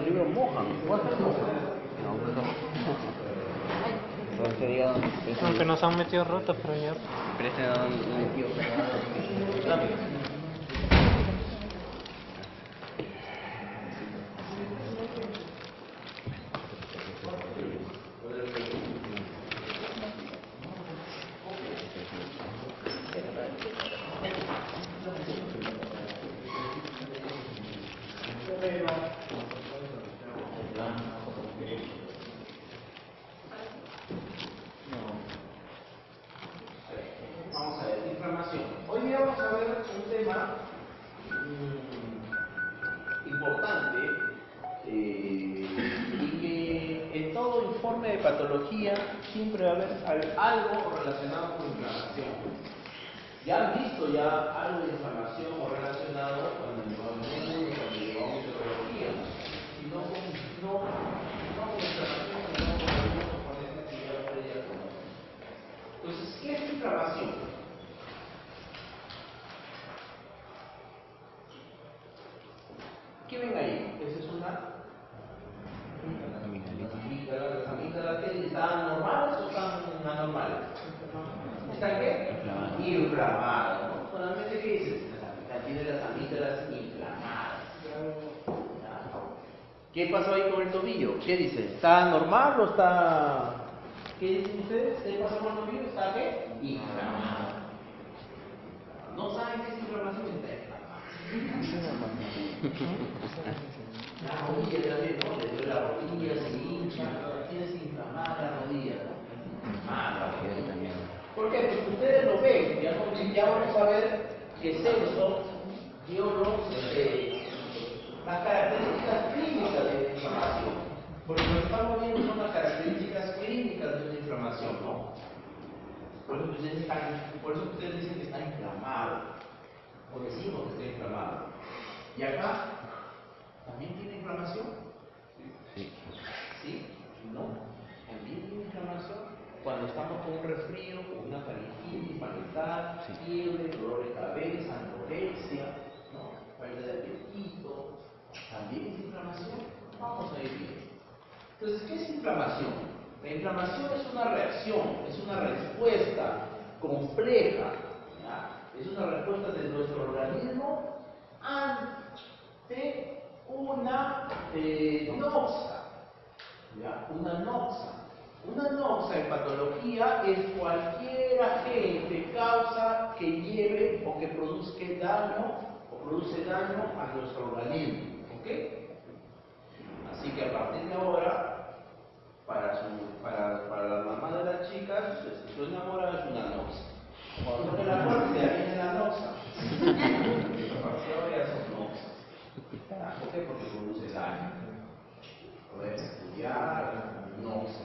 libros mojan. No, pues sería... Aunque nos han metido rotos, pero ya. Parece un tío rápido. Vamos a ver, inflamación. Hoy día vamos a ver un tema importante y que en todo informe de patología siempre va a haber algo relacionado con inflamación. Ya han visto algo de inflamación o relacionado cuando llevamos meteorología, y no con inflamación, sino con algunos componentes que ya ustedes conocen. Entonces, ¿qué es inflamación? ¿Qué ven ahí? Esa es una amígdala. ¿Las amígdalas que están normales o están anormales? ¿Están qué? Inflamadas. ¿No? Solamente, ¿qué dices? Tiene las amígdalas inflamadas. ¿Qué pasó ahí con el tobillo? ¿Qué dice? ¿Está normal o está...? ¿Qué dicen ustedes? ¿Qué pasó con el tobillo? ¿Está qué? Inflamado. ¿No saben qué es inflamación? Está inflamado. La rodilla también, ¿no? Le duele la rodilla, se hincha, tienes inflamada la rodilla, ¿no? La rodilla también. ¿Por qué? Porque ustedes lo ven, ya vamos a ver que Celso dio las características clínicas de la inflamación. Porque lo que estamos viendo son las características clínicas de una inflamación, ¿no? Por eso ustedes dicen que está inflamado, o decimos que está inflamado. Y acá, ¿también tiene inflamación? Sí. ¿Sí? ¿No? También tiene inflamación. Cuando estamos con un resfrío, con una faringitis, malestar, fiebre, dolor de cabeza, anorexia, ¿no? Falta de apetito, ¿también es inflamación? Vamos a ir viendo. Entonces, ¿qué es inflamación? La inflamación es una reacción, es una respuesta compleja, ¿ya? Es una respuesta de nuestro organismo ante una noxa, ¿ya? Una noxa. Una noxa en patología es cualquier agente, causa que lleve o que produzca daño a nuestro organismo, ¿ok? Así que a partir de ahora, para la mamá de las chicas, si estoy enamorada es una noxa. Cuando me la muerte ya viene la noxa. A partir de ahora ya son noxas. ¿Por qué? Porque produce daño. Poder estudiar, noxa.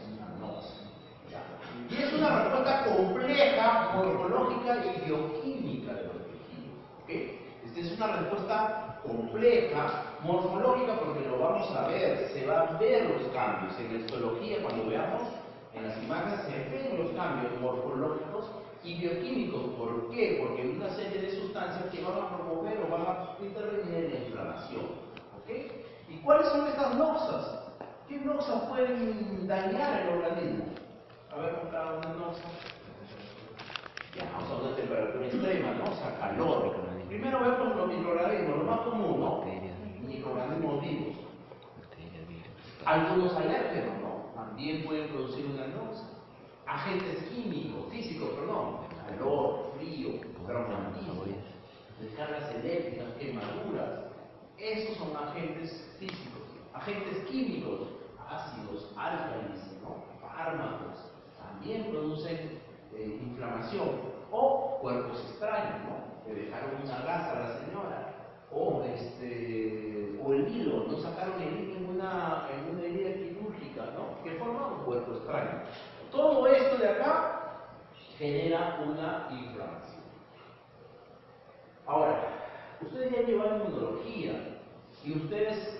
Y es una respuesta compleja, morfológica y bioquímica de los tejidos. ¿Okay? Esta es una respuesta compleja, morfológica, porque lo vamos a ver, se van a ver los cambios. En la histología, cuando veamos en las imágenes, se ven los cambios morfológicos y bioquímicos. ¿Por qué? Porque hay una serie de sustancias que van a promover o van a intervenir en la inflamación. ¿Okay? ¿Y cuáles son estas noxas? ¿Qué noxas pueden dañar el organismo? A ver, cada una noxa. Ya, vamos a una temperatura extrema, ¿no? O sea, calor. Primero vemos los microorganismos, lo más común, ¿no? Microorganismos vivos. Algunos alérgenos, ¿no? También pueden producir una noxa. Agentes químicos, físicos, perdón. Calor, frío, traumatismo, descargas eléctricas, quemaduras. Esos son agentes físicos. Agentes químicos, ácidos, álcalis, ¿no? Fármacos, también producen inflamación. O cuerpos extraños, ¿no? Le dejaron una gasa a la señora. O el hilo, no sacaron el hilo en una herida quirúrgica, ¿no? Que forma un cuerpo extraño. Todo esto de acá genera una inflamación. Ahora, ustedes ya llevan inmunología y ustedes,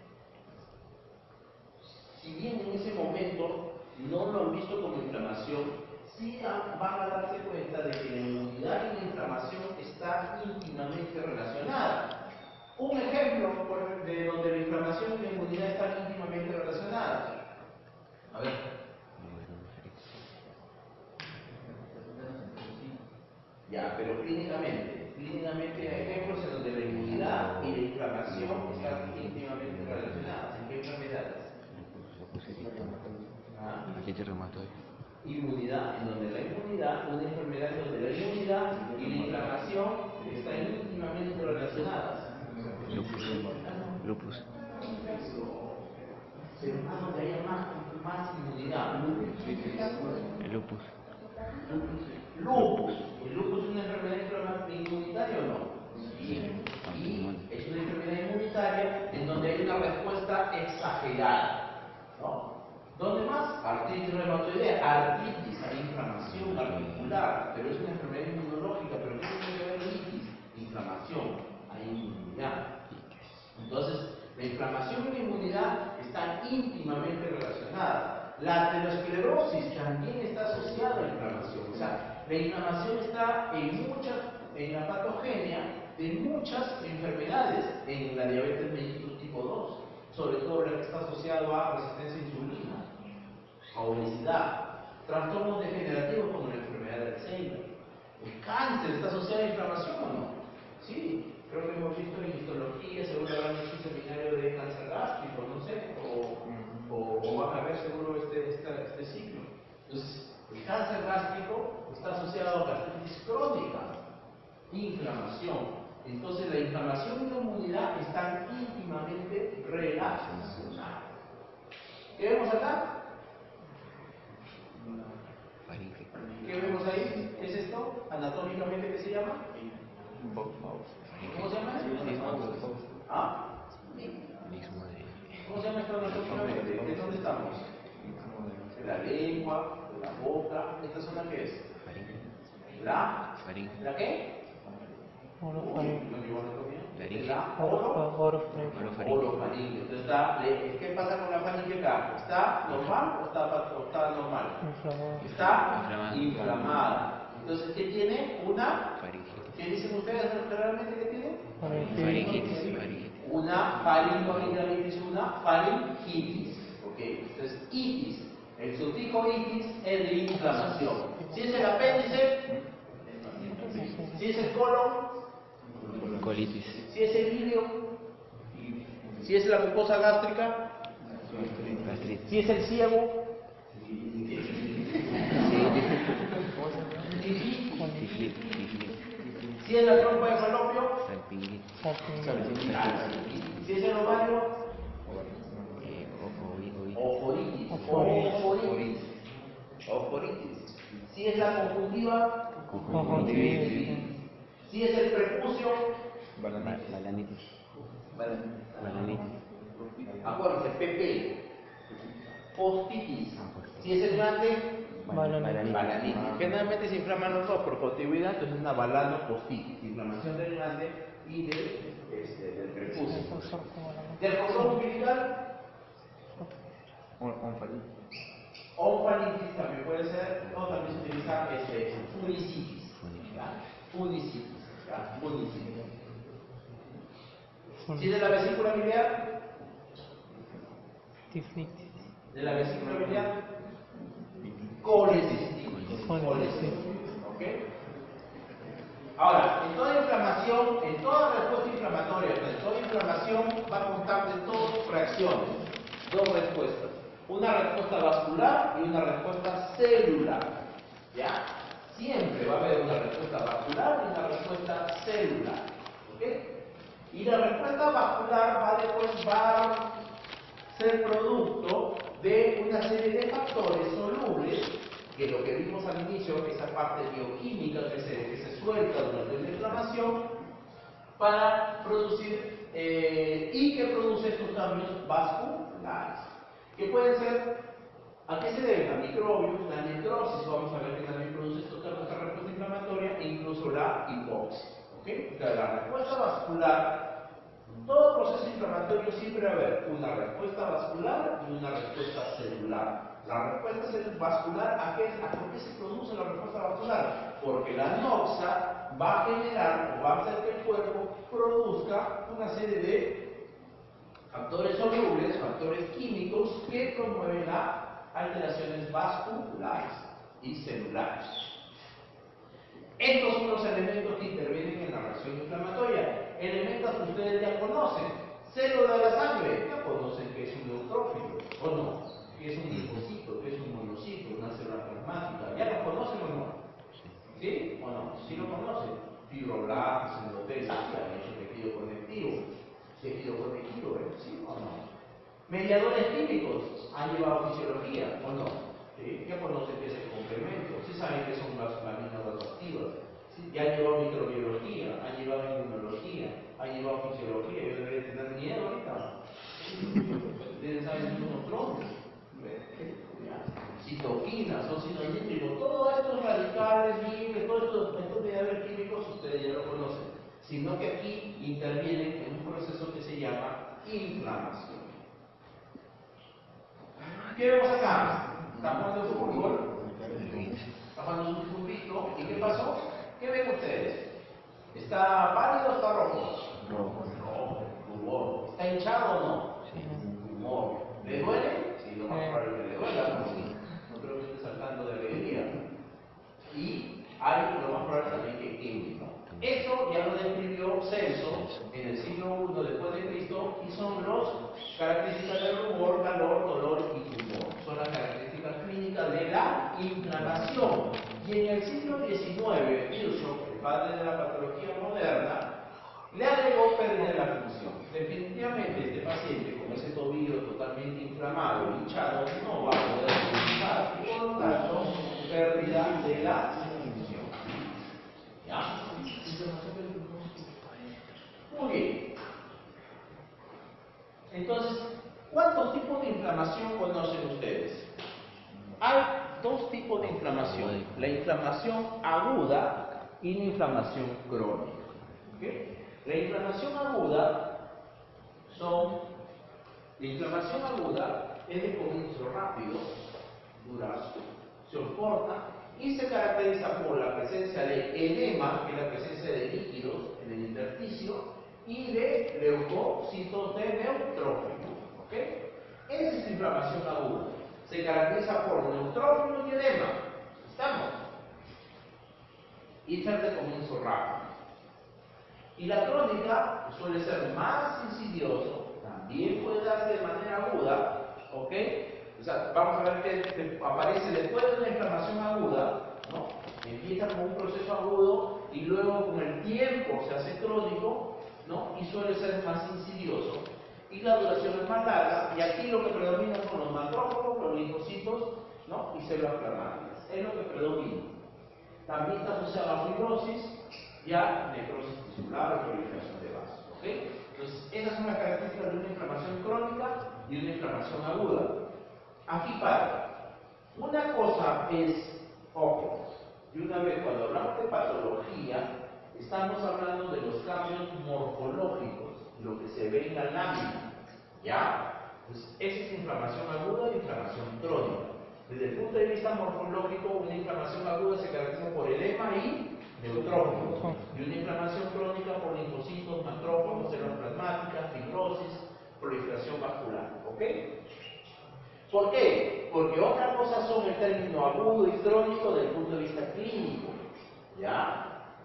si bien en ese momento no lo han visto como inflamación, sí van a darse cuenta de que la inmunidad y la inflamación están íntimamente relacionadas. Un ejemplo de donde la inflamación y la inmunidad están clínicamente. Clínicamente hay ejemplos en donde la inmunidad y la inflamación están íntimamente relacionadas. ¿En qué enfermedades? Artritis reumatoide. Inmunidad, en donde la inmunidad, una enfermedad en donde la inmunidad y la inflamación están íntimamente relacionadas. Lupus. Pero más donde haya más inmunidad. El lupus. Lupus. ¿El lupus es una enfermedad inmunitaria o no? Sí. Y es una enfermedad inmunitaria en donde hay una respuesta exagerada. ¿No? ¿Dónde más? Artritis reumatoidea, artritis, hay inflamación articular, pero es una enfermedad inmunológica, pero ¿qué tiene que ver litis? Inflamación, hay inmunidad. Entonces, la inflamación y la inmunidad están íntimamente relacionadas. La arteriosclerosis también está asociada a la inflamación. O sea, la inflamación está en la patogenia de muchas enfermedades, en la diabetes mellitus tipo 2, sobre todo la que está asociada a resistencia a insulina, a obesidad, trastornos degenerativos como la enfermedad de Alzheimer. El cáncer está asociado a la inflamación o no? Sí, creo que hemos visto en histología, seguro habrán hecho un seminario de cáncer gástrico, no sé, o van a ver seguro este ciclo. Entonces, el cáncer gástrico está asociado a gastritis crónica, inflamación. Entonces, la inflamación y la inmunidad están íntimamente relacionadas. ¿Qué vemos acá? ¿Qué vemos ahí? ¿Qué es esto? Anatómicamente, ¿qué se llama? ¿Cómo se llama eso? ¿Ah? ¿Cómo se llama esto anatómicamente? ¿En dónde estamos? En la lengua, en la boca. ¿Esta zona qué es? ¿La qué? Orofaringe. Entonces, ¿qué pasa con la faringe acá? ¿Está normal o está normal? Está inflamada. Entonces, ¿qué tiene? ¿Qué dicen ustedes realmente que tiene? Faringitis. Una faringoamigdalitis, una faringitis. ¿Ok? Entonces, itis. El sufijo itis es de inflamación. Si es el apéndice, si es el colon, Colitis. si es el ileo, si es la mucosa gástrica, Gastritis. si es el ciego, si es la trompa de falopio, si es el ovario, oforitis, si es la conjuntiva, si es el prepucio, Balanitis. acuérdense, PP, postitis, si es el glande, balanitis. Generalmente se inflaman los dos por continuidad, entonces es una balanopostitis, inflamación del glande y del prepucio. Del cordón umbilical, onfalitis también puede ser, o también se utiliza funicitis. Funicitis. Si es de la vesícula biliar, de la vesícula biliar, colecistitis. ¿Ok? Ahora, en toda inflamación, en toda respuesta inflamatoria, en toda inflamación va a constar de dos reacciones, dos respuestas. Una respuesta vascular y una respuesta celular. ¿Ya? Siempre va a haber una respuesta vascular y una respuesta celular. ¿Ok? Y la respuesta vascular va a ser producto de una serie de factores solubles, que lo que vimos al inicio, esa parte bioquímica que se suelta durante la inflamación, para producir y que produce estos cambios vasculares. Que pueden ser, ¿a qué se deben? A microbios, la necrosis, vamos a ver que también produce estos cambios de respuesta inflamatoria, e incluso la hipoxia. ¿Okay? O sea, la respuesta vascular, todo proceso inflamatorio siempre va a haber una respuesta vascular y una respuesta celular. La respuesta vascular, ¿por qué se produce la respuesta vascular? Porque la noxa va a generar o va a hacer que el cuerpo produzca una serie de factores solubles, factores químicos que promueven las alteraciones vasculares y celulares. Estos son los elementos que intervienen en la reacción inflamatoria. Elementos que ustedes ya conocen. Célula de la sangre, ya conocen que es un neutrófilo, ¿o no? Que es un linfocito, que es un monocito, una célula plasmática. ¿Ya lo conocen o no? ¿Sí o no? ¿Sí lo conocen? Fibroblastos, endotelios, sí, han hecho tejido conectivo. Tejido conectivo, ¿sí o no? Mediadores químicos, han llevado fisiología, ¿o no? ¿Sí? Ya conocen qué es el complemento, sí saben qué son las aminas vasoactivas, ¿sí? Ya han llevado microbiología, han llevado inmunología, han llevado fisiología. Yo debería tener miedo ahorita. Ustedes saben que unos clones, citoquinas, óxido nítrico, todos estos radicales libres, todos estos mediadores químicos, ustedes ya lo conocen, sino que aquí intervienen en un proceso que se llama inflamación. ¿Qué vemos acá? Está jugando fútbol, está jugando un fulbito, ¿y qué pasó? ¿Qué ven ustedes? ¿Está pálido o está rojo? Rojo. Rojo, rubor. ¿Está hinchado o no? Rumor. ¿Le duele? Sí, lo más probable es que le duela, ¿no? Sí. No creo que esté saltando de alegría. Y hay lo más probable también que queme, ¿no? Eso ya lo describió Celso en el siglo I después de Cristo y son las características del rubor, calor, dolor y tumor. Son las características clínicas de la inflamación. Y en el siglo XIX, Virchow, el padre de la patología moderna, le agregó pérdida de la función. Definitivamente este paciente con ese tobillo totalmente inflamado, hinchado, no va a poder funcionar y por lo tanto pérdida de la función. ¿Ya? Muy bien. Entonces, ¿cuántos tipos de inflamación conocen ustedes? Hay dos tipos de inflamación, la inflamación aguda y la inflamación crónica. ¿Okay? La inflamación aguda es de comienzo rápido, dura, se soporta y se caracteriza por la presencia de edema, que es la presencia de líquidos en el intersticio, y de leucocitos de neutrófilo. ¿Okay? Esa es inflamación aguda. Se caracteriza por neutrófilos y edema. ¿Estamos? Y ser de comienzo rápido. Y la crónica suele ser más insidioso, también puede darse de manera aguda, ¿ok? O sea, vamos a ver que aparece después de una inflamación aguda, ¿no? Empieza como un proceso agudo y luego con el tiempo se hace crónico, ¿no? Y suele ser más insidioso. Y la duración es más larga, y aquí lo que predomina son los macrófagos, los linfocitos, ¿no? Y células plasmáticas. Es lo que predomina. También está asociada a fibrosis, ya necrosis tisular o proliferación de vasos. ¿Ok? Entonces, esas son las características de una inflamación crónica y una inflamación aguda. Aquí para. Una cosa es, ojo, y una vez cuando hablamos de patología, estamos hablando de los cambios morfológicos, lo que se ve en la lámina. ¿Ya? Entonces, esa es inflamación aguda y inflamación crónica. Desde el punto de vista morfológico, una inflamación aguda se caracteriza por edema y neutrófilos, y una inflamación crónica por linfocitos, macrófagos, células plasmáticas, fibrosis, proliferación vascular. ¿Ok? ¿Por qué? Porque otra cosa son el término agudo y crónico desde el punto de vista clínico. ¿Ya?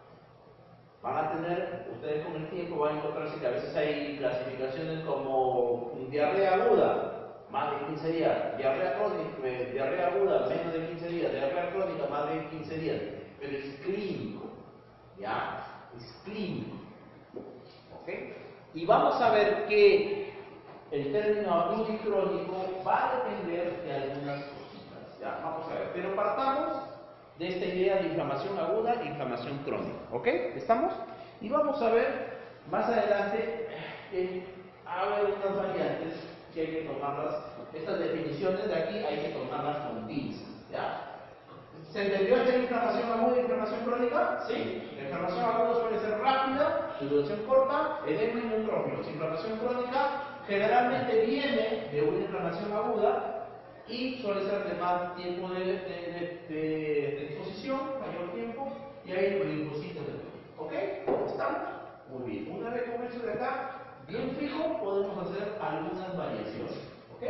Van a tener, ustedes con el tiempo van a encontrarse que a veces hay clasificaciones como diarrea aguda, más de 15 días, diarrea crónica, diarrea aguda, menos de 15 días, diarrea crónica, más de 15 días, pero es clínico, ¿ya? Es clínico, ¿ok? Y vamos a ver que el término agudo y crónico va a depender de algunas cositas, ¿ya? Vamos a ver, pero partamos de esta idea de inflamación aguda e inflamación crónica, ¿ok? ¿Estamos? Y vamos a ver más adelante que a ver unas variantes que hay que tomarlas, estas definiciones de aquí hay que tomarlas con pinzas, ¿ya? ¿Se entendió esta inflamación aguda e inflamación crónica? Sí. La inflamación aguda suele ser rápida, de duración corta, edema y neutrófilos. Inflamación crónica generalmente viene de una inflamación aguda y suele ser de más tiempo de exposición, mayor tiempo, y hay linfocitos de todo. ¿Ok? ¿Estamos? Muy bien. Una vez con eso de acá, bien fijo, podemos hacer algunas variaciones. ¿Ok?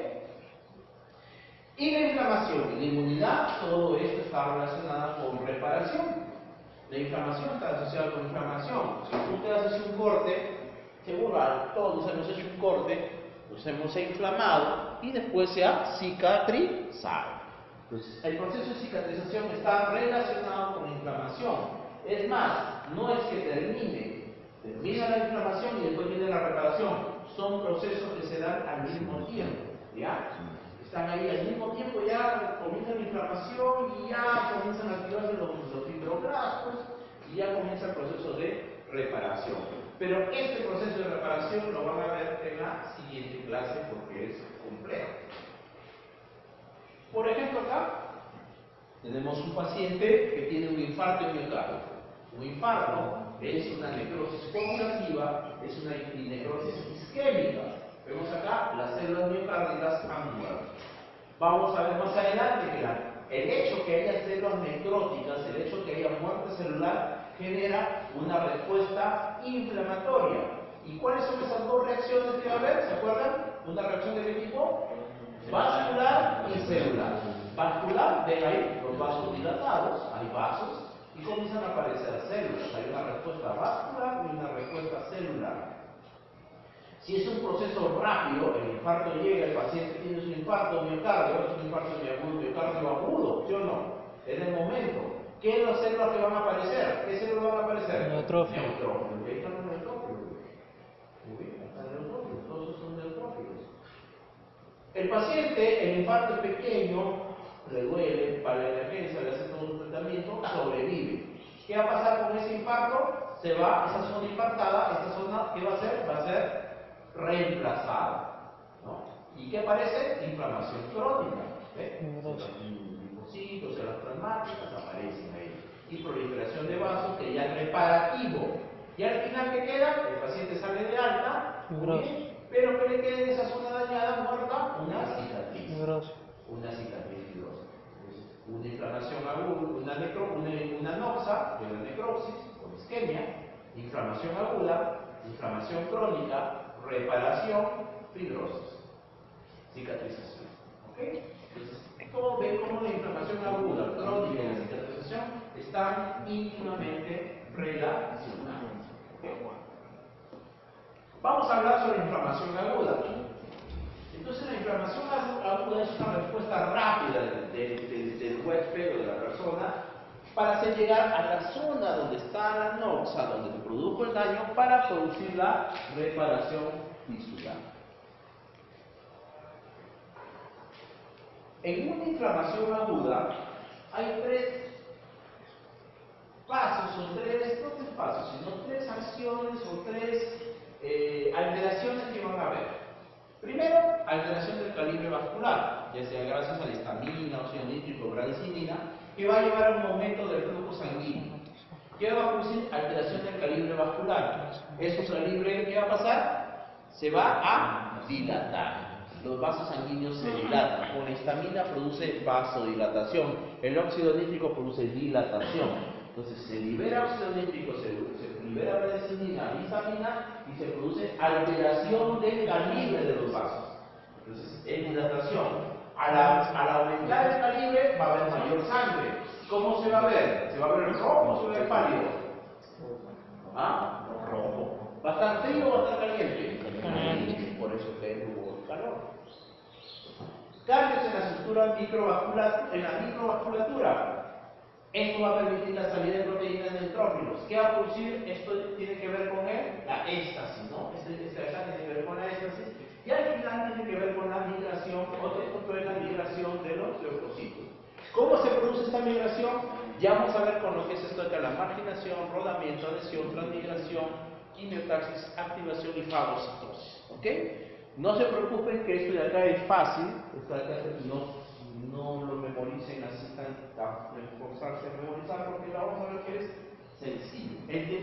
Y la inflamación y la inmunidad, todo esto está relacionado con reparación. La inflamación está asociada con inflamación. Si tú te haces un corte, seguro todos hemos hecho un corte, nos hemos inflamado y después se ha cicatrizado. Entonces, el proceso de cicatrización está relacionado con la inflamación. Es más, no es que termina la inflamación y después viene la reparación. Son procesos que se dan al mismo tiempo, ¿ya? Están ahí al mismo tiempo, ya comienza la inflamación y ya comienzan a activarse los fibroblastos y ya comienza el proceso de reparación. Pero este proceso de reparación lo van a ver en la siguiente clase porque es complejo. Por ejemplo, acá tenemos un paciente que tiene un infarto de miocardio. Un infarto es una necrosis congestiva, es una necrosis isquémica. Vemos acá, las células miocárdicas han muerto. Vamos a ver más adelante que el hecho que haya células necróticas, el hecho que haya muerte celular, genera una respuesta inflamatoria. ¿Y cuáles son esas dos reacciones que va a haber? ¿Se acuerdan? ¿Una reacción de qué tipo? Vascular y celular. Vascular, ven ahí los vasos dilatados, hay vasos, y comienzan a aparecer células. Hay una respuesta vascular y una respuesta celular. Si es un proceso rápido, el infarto llega, el paciente tiene su infarto miocardio, es un infarto miocardio agudo, ¿sí o no? En el momento. ¿Qué son las células que van a aparecer? ¿Qué células van a aparecer? Neutrófilos. Neutrófilos. Ahí están los neutrófilos. Muy bien, están los neutrófilos, todos son neutrófilos. El paciente, el infarto es pequeño, le duele, para la emergencia, le hace todo su tratamiento, sobrevive. ¿Qué va a pasar con ese infarto? Se va, esa zona infartada, esa zona, ¿qué va a hacer? Va a ser reemplazada, ¿no? ¿Y qué aparece? Inflamación crónica. Los linfocitos, células plasmáticas aparecen ahí. Y proliferación de vasos que ya es reparativo. Y al final, ¿qué queda? El paciente sale de alta, bien, pero ¿qué le queda en esa zona dañada, muerta? Una cicatriz. Una cicatriz fibrosa. Una inflamación aguda, una noxa, que es la necrosis, con isquemia, inflamación aguda, inflamación crónica, reparación, fibrosis, cicatrización. ¿Ok? Entonces, ¿cómo ven cómo la inflamación aguda, crónica y la cicatrización están íntimamente relacionadas? ¿Okay? Vamos a hablar sobre inflamación aguda. Entonces, la inflamación aguda es una respuesta rápida del huésped o de la persona para hacer llegar a la zona donde está la noxa, donde se produjo el daño, para producir la reparación tisular. En una inflamación aguda hay tres pasos, no tres pasos, sino tres acciones o tres alteraciones que van a haber. Primero, alteración del calibre vascular, ya sea gracias a la histamina, óxido nítrico, bradicina, que va a llevar a un aumento del flujo sanguíneo. ¿Qué va a producir? Alteración del calibre vascular. ¿Eso calibre qué va a pasar? Se va a dilatar. Los vasos sanguíneos se dilatan. Con la histamina produce vasodilatación. El óxido nítrico produce dilatación. Entonces se libera óxido nítrico, se libera bradicina, histamina y se produce alteración del calibre de los vasos. Entonces, en dilatación. Al aumentar el calibre va a haber mayor sangre. ¿Cómo se va a ver? ¿Se va a ver rojo o se va a ver pálido? ¿Ah? Rojo. ¿Va a estar frío o va a estar caliente? Caliente. Por eso que hubo calor. Cambios en la estructura microvasculatura. Esto va a permitir la salida de proteínas de neutrófilos. ¿Qué va a producir? Esto tiene que ver con la éstasis, ¿no? Esta acá tiene que ver con la éstasis. Y al final tiene que ver con la migración, o la migración de los leucocitos. ¿Cómo se produce esta migración? Ya vamos a ver con lo que es esto de la marginación, rodamiento, adhesión, transmigración, quimiotaxis, activación y fagocitosis. ¿Ok? No se preocupen que esto de acá es fácil, esto de acá no lo memoricen así tan esforzarse en memorizar, porque la vamos a ver que es sencillo.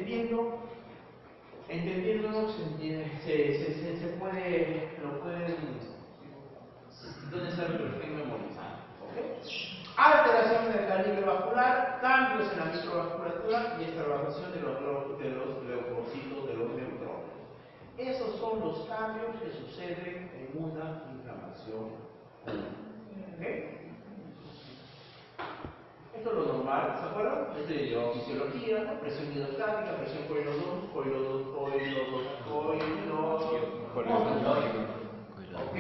Entendiéndolo se puede, lo pueden, no necesariamente lo estén memorizando. ¿Okay? Alteración del calibre vascular, cambios en la microvasculatura y extravasación de los leucocitos, de los neutrófilos. Esos son los cambios que suceden en una inflamación. ¿Okay? Esto es lo normal, vascular, ¿se acuerdan? Fisiología, ¿no? Presión hidrostática, presión ¿ok?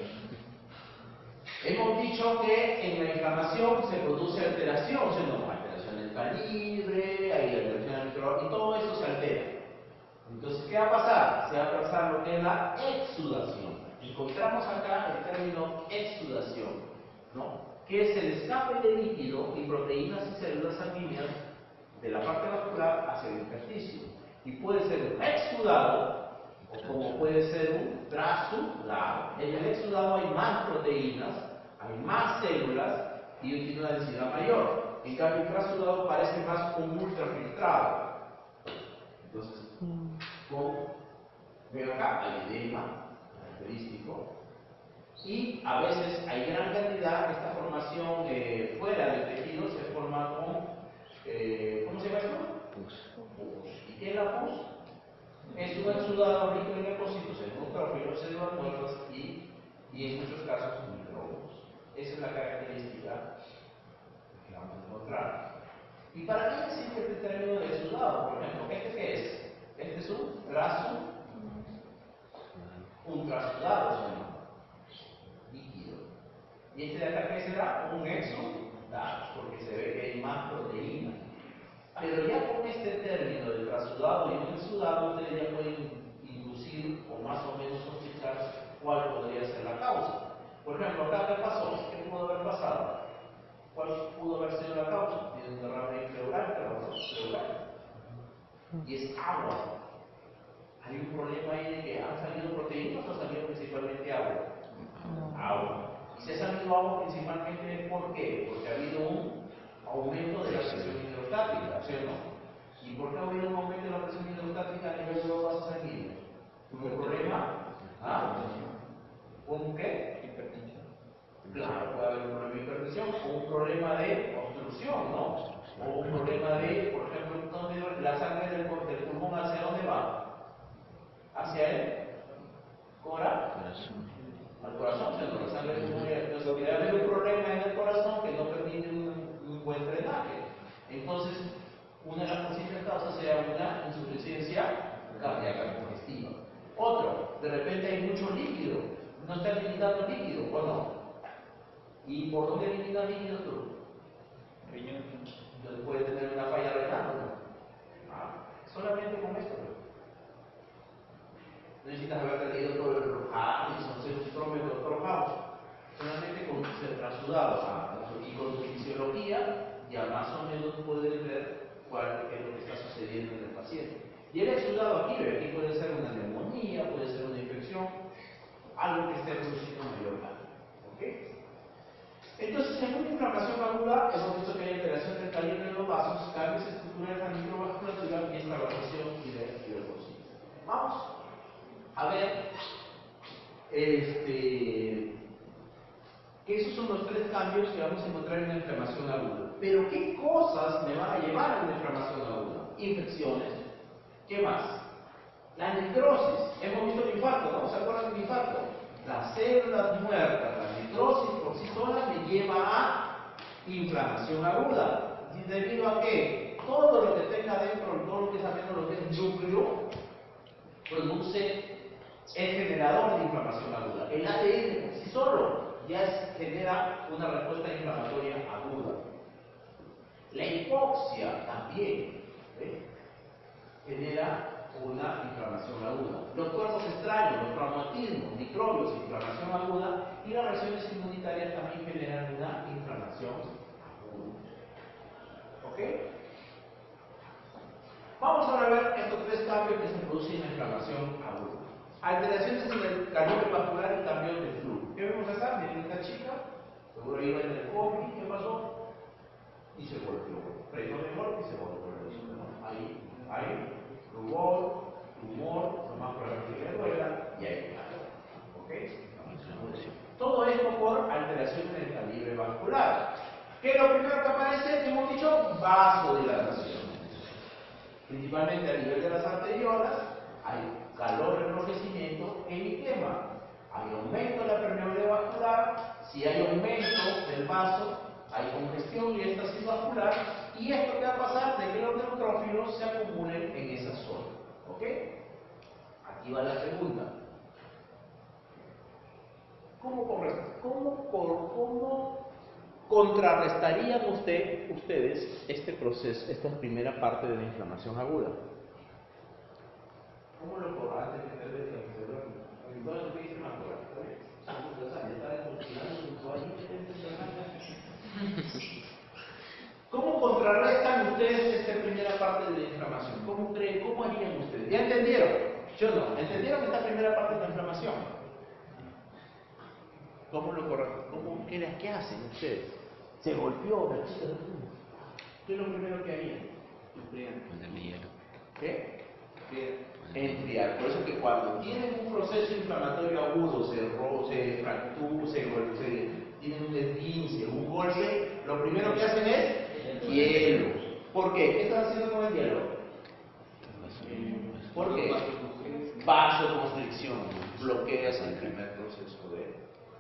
Hemos dicho que en la inflamación se produce alteración, ¿no? Alteración del calibre, hay alteración del microbioma, y todo eso se altera. Entonces, ¿qué va a pasar? Se va a pasar lo que es la exsudación. Encontramos acá el término exsudación, ¿no? Que es el escape de líquido y proteínas y células sanguíneas de la parte vascular hacia el intersticio. Y puede ser un exsudado o como puede ser un trasudado. En el exsudado hay más proteínas, hay más células y tiene una densidad mayor. En cambio, el trasudado parece más un ultrafiltrado. Entonces, ven acá, hay edema característico y a veces hay gran cantidad. Esta formación fuera del tejido se forma con, ¿cómo se llama esto? Pus. ¿Y qué es la pus? Es un exudado rico en leucocitos, en neutrófilos, células muertas y en muchos casos microbios. Esa es la característica que vamos a encontrar. ¿Y para qué sirve este término de exudado? Por ejemplo, ¿este qué es? Este es un trasudado, se llama líquido. ¿Y este de acá qué será? Un exudado, porque se ve que hay más proteína. Pero ya con este término del trasudado y un exudado, ustedes ya pueden inducir o más o menos sospechar cuál podría ser la causa. Por ejemplo, acá ¿qué pasó? ¿Qué pudo haber pasado? ¿Cuál pudo haber sido la causa? Tiene un derrame pleural, y es agua. Hay un problema ahí de que han salido proteínas o salido principalmente agua. Agua. Y si ha salido agua principalmente, ¿por qué? Porque ha habido un aumento de la presión hidrostática, ¿sí o no? ¿Y por qué ha habido un aumento de la presión hidrostática a nivel de los vasos sanguíneos? ¿Un problema? ¿Ah? ¿Un qué? Hipertensión. Claro, puede haber un problema de hipertensión o un problema de obstrucción, ¿no? O un problema de, por ejemplo, ¿dónde la sangre del pulmón hacia dónde va? ¿Hacia el corazón? Al corazón, la sangre del pulmón. Entonces, debe haber un problema en el corazón que no permite un buen drenaje. Entonces, una de las posibles causas sea una insuficiencia cardíaca congestiva. Otro, de repente hay mucho líquido, no está eliminando líquido, ¿o no? ¿Y por dónde elimina líquido tú? Riñón. Entonces puede tener una falla renal, ¿no? Solamente con esto. No necesitas haber leído todo el Harrison, el doctor House. Solamente con ser trasudados y con su fisiología, ya más o menos puedes ver cuál es lo que está sucediendo en el paciente. Y el exudado aquí puede ser una neumonía, puede ser una infección, algo que esté produciendo mayor daño. ¿Okay? Entonces, en una inflamación aguda, hemos visto que hay alteración del calibre de los vasos, cambios estructurales de la microvasculatura y estabilización y de leucocitos. Vamos a ver que esos son los tres cambios que vamos a encontrar en una inflamación aguda. Pero, ¿qué cosas me van a llevar a una inflamación aguda? Infecciones. ¿Qué más? La necrosis. Hemos visto el infarto, ¿no? ¿Se acuerdan del infarto? Las células muertas, la necrosis por sí sola me lleva a inflamación aguda. ¿Y debido a qué? Todo lo que tenga dentro, todo lo que está dentro, lo que es núcleo, produce el generador de inflamación aguda. El ADN por sí solo ya genera una respuesta inflamatoria aguda. La hipoxia también genera una inflamación aguda. Los cuerpos extraños, los traumatismos, microbios, inflamación aguda, y las reacciones inmunitarias también generan una inflamación aguda. ¿Ok? Vamos ahora a ver estos tres cambios que se producen en la inflamación aguda. Alteraciones en el calibre vascular y cambio de flujo. ¿Qué vemos acá? Miren esta chica, seguro iba en el COVID, ¿qué pasó? Y se golpeó. Frenó de golpe y se golpeó. Ahí, rubor, tumor, lo más probable que le duela y ahí está. ¿Ok? Todo esto por alteración en el calibre vascular. ¿Qué es lo primero que aparece? Hemos dicho vasodilatación. Principalmente a nivel de las arteriolas, hay calor, enrojecimiento e edema. Hay aumento de la permeabilidad vascular. Si hay aumento del vaso, hay congestión y éstasis vascular. Y esto que va a pasar de que los neutrófilos se acumulen en esa zona. ¿Ok? Aquí va la pregunta. ¿Cómo contrarrestarían ustedes este proceso, esta primera parte de la inflamación aguda? ¿Cómo lo corran antes que te veas que se duerme? Entonces, ¿qué dice más fuerte? ¿Cómo contrarrestan ustedes esta primera parte de la inflamación? ¿Cómo creen? ¿Cómo harían ustedes? ¿Ya entendieron? ¿Yo no? ¿Entendieron esta primera parte de la inflamación? ¿Cómo lo corran? ¿Qué hacen ustedes? Se golpeó la chica de uno. ¿Qué es lo primero que harían? Ponerle hielo. ¿Qué? Enfriar. Por eso que cuando tienen un proceso inflamatorio agudo, se fractura, tienen un esguince, un golpe, lo primero que hacen es hielo. ¿Por qué? ¿Qué están haciendo con el hielo? ¿Por qué? Vasoconstricción. Bloqueas el primer proceso de...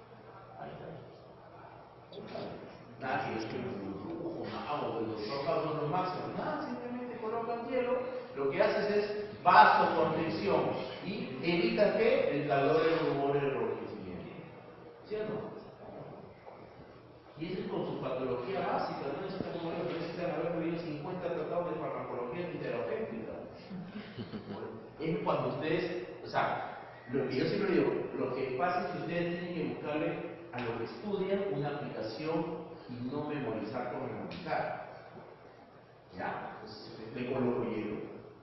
Nadie es que el lujo, el doctor causa lo máximo. Nada, simplemente colocan hielo, lo que haces es vasoconstricción y evita que el calor, el rubor, el enrojecimiento. ¿Cierto? Y eso es con su patología básica, no necesitan haber leído 50 tratados de farmacología antiterapéutica. Es cuando ustedes, o sea, lo que yo siempre digo, lo que pasa es que ustedes tienen que buscarle a lo que estudian una aplicación y no memorizar por memorizar. ¿Ya? Entonces, me coloco hielo.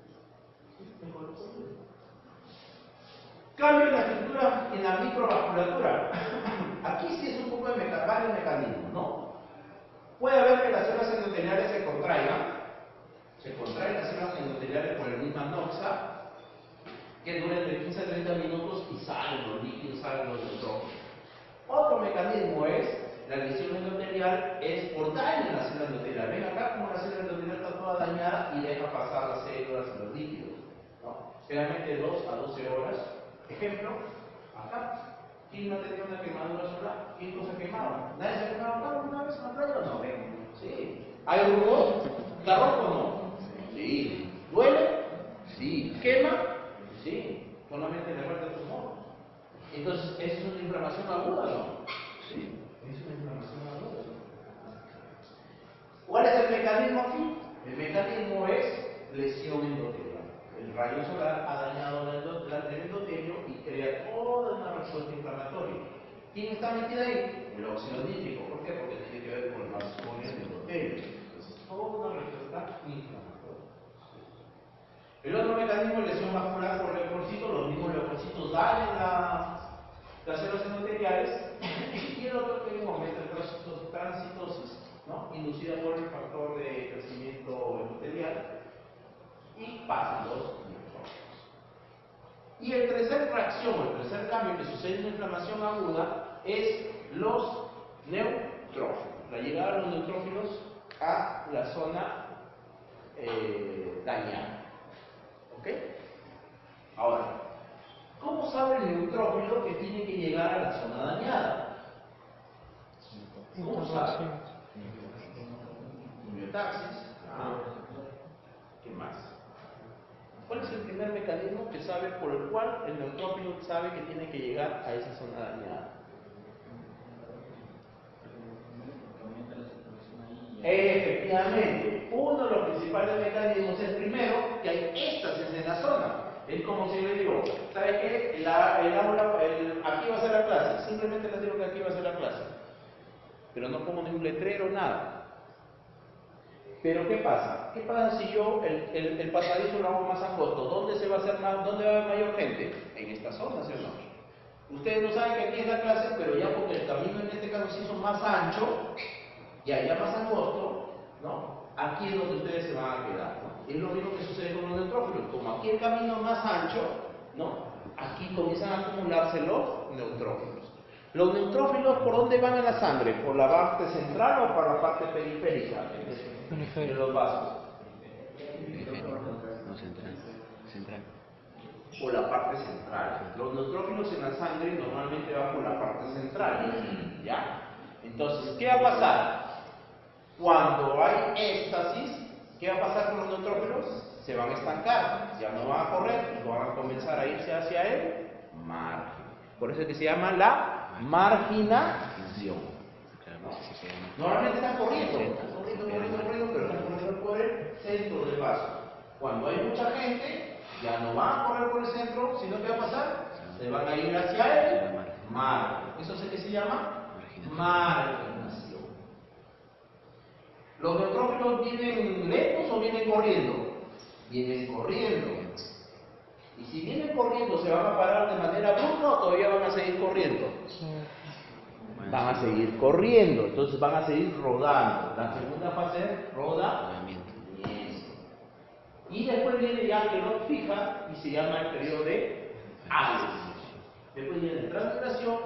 Cambio en la estructura, en la microvasculatura. Aquí sí es un poco de varios mecanismos, ¿no? Puede haber que las células endoteliales se contraigan las células endoteliales por el misma noxa, que dura entre 15 a 30 minutos y salen los líquidos, salen los neutrófilos. Otro mecanismo es, la lesión endotelial es por daño en la célula endotelial. Ven acá como la célula endotelial está toda dañada y deja pasar las células y los líquidos, ¿no? Generalmente 2 a 12 horas. Ejemplo, acá. ¿Quién no ha tenido una quemadura solar? ¿Quién cosa quemado? ¿Nadie se ha quemado acá una vez en la playa o no? Sí. ¿Hay rubor? ¿Está rojo o no? Sí. ¿Duele? Sí. ¿Quema? Sí. Solamente le falta el tumor. Entonces, ¿eso es una inflamación aguda o no? Sí. Es una inflamación aguda. ¿Cuál es el mecanismo aquí? El mecanismo es lesión endotelial. El rayo solar ha dañado el endotelio y crea toda una respuesta inflamatoria. ¿Quién está metido ahí? El óxido nítrico. ¿Por qué? Porque tiene que ver con el endotelio. Entonces, toda una respuesta inflamatoria. El otro mecanismo es lesión vascular por leucocitos. Los mismos leucocitos dañan las células endoteliales. Y el otro que es un aumento de transitosis, ¿no? Inducida por el factor de crecimiento endotelial. Y pasan los neutrófilos. Y el tercer reacción, el tercer cambio que sucede en la inflamación aguda es los neutrófilos, la llegada de los neutrófilos a la zona dañada. ¿Ok? Ahora, ¿cómo sabe el neutrófilo que tiene que llegar a la zona dañada? ¿Cómo sabe? Homeotaxis. ¿Qué más? ¿Cuál es el primer mecanismo que sabe por el cual el neutrófilo sabe que tiene que llegar a esa zona dañada? Efectivamente, uno de los principales mecanismos es primero que hay éxtasis en la zona. Es como si le digo, ¿sabes qué? El aula, aquí va a ser la clase. Simplemente les digo que aquí va a ser la clase. Pero no pongo ningún letrero, nada. Pero ¿qué pasa? ¿Qué pasa si yo el pasadizo lo hago más angosto? ¿Dónde se va a hacer más? ¿Dónde va a haber mayor gente? En esta zona, ¿sí o no? Ustedes no saben que aquí es la clase, pero ya porque el camino en este caso se hizo más ancho y allá más angosto, ¿no? Aquí es donde ustedes se van a quedar, ¿no? Es lo mismo que sucede con los neutrófilos. Como aquí el camino es más ancho, ¿no? Aquí comienzan a acumularse los neutrófilos. ¿Los neutrófilos por dónde van en la sangre? ¿Por la parte central o por la parte periférica de los vasos? No, central. Central. Por la parte central. Los neutrófilos en la sangre normalmente van por la parte central, ¿ya? Entonces, ¿qué va a pasar? Cuando hay éxtasis, ¿qué va a pasar con los neutrófilos? Se van a estancar, ya no van a correr y van a comenzar a irse hacia el margen. Por eso es que se llama la marginación. Claro, sí se queda. Normalmente están corriendo, pero están corriendo por el centro del vaso. Cuando hay mucha gente, ya no van a correr por el centro, sino que va a pasar, se van a ir hacia el margen. Eso es que se llama marginación. ¿Los neutrófilos vienen lentos o vienen corriendo? Vienen corriendo. Y si vienen corriendo, ¿se van a parar de manera brusca o todavía van a seguir corriendo? Van a seguir corriendo, entonces van a seguir rodando. La segunda fase es rodamiento. Y después viene ya que nos fija y se llama el periodo de aleación. Después viene transmigración